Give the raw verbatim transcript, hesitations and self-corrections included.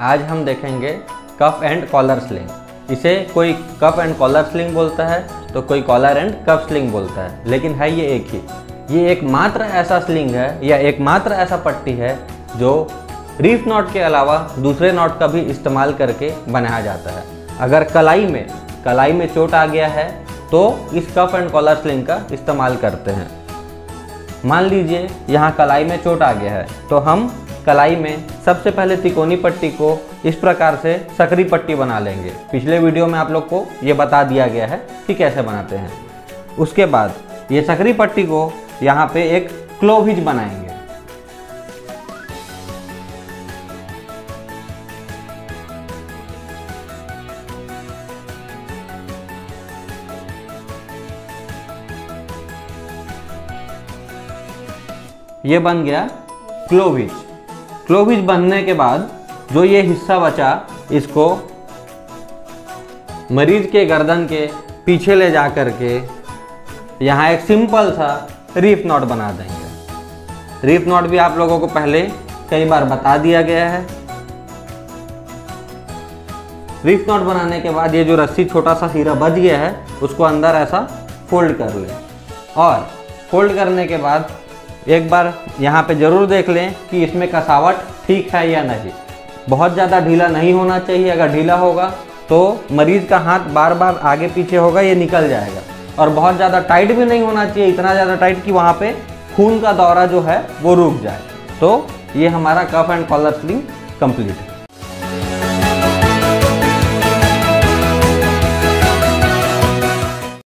आज हम देखेंगे कफ एंड कॉलर स्लिंग। इसे कोई कफ एंड कॉलर स्लिंग बोलता है तो कोई कॉलर एंड कफ स्लिंग बोलता है, लेकिन है ये एक ही। ये एकमात्र ऐसा स्लिंग है या एकमात्र ऐसा पट्टी है जो रीफ नॉट के अलावा दूसरे नॉट का भी इस्तेमाल करके बनाया जाता है। अगर कलाई में कलाई में चोट आ गया है तो इस कफ एंड कॉलर स्लिंग का इस्तेमाल करते हैं। मान लीजिए यहाँ कलाई में चोट आ गया है तो हम कलाई में सबसे पहले तिकोनी पट्टी को इस प्रकार से सकरी पट्टी बना लेंगे। पिछले वीडियो में आप लोग को ये बता दिया गया है कि कैसे बनाते हैं। उसके बाद ये सकरी पट्टी को यहाँ पे एक क्लोव हिच बनाएंगे। ये बन गया क्लोव हिच। क्लोव हिच बनने के बाद जो ये हिस्सा बचा इसको मरीज के गर्दन के पीछे ले जा कर के यहाँ एक सिंपल सा रीफ नॉट बना देंगे। रीफ नॉट भी आप लोगों को पहले कई बार बता दिया गया है। रीफ नॉट बनाने के बाद ये जो रस्सी छोटा सा सिरा बच गया है उसको अंदर ऐसा फोल्ड कर लें और फोल्ड करने के बाद एक बार यहाँ पे ज़रूर देख लें कि इसमें कसावट ठीक है या नहीं। बहुत ज़्यादा ढीला नहीं होना चाहिए। अगर ढीला होगा तो मरीज़ का हाथ बार बार आगे पीछे होगा, ये निकल जाएगा। और बहुत ज़्यादा टाइट भी नहीं होना चाहिए, इतना ज़्यादा टाइट कि वहाँ पे खून का दौरा जो है वो रुक जाए। तो ये हमारा cuff and collar sling complete है।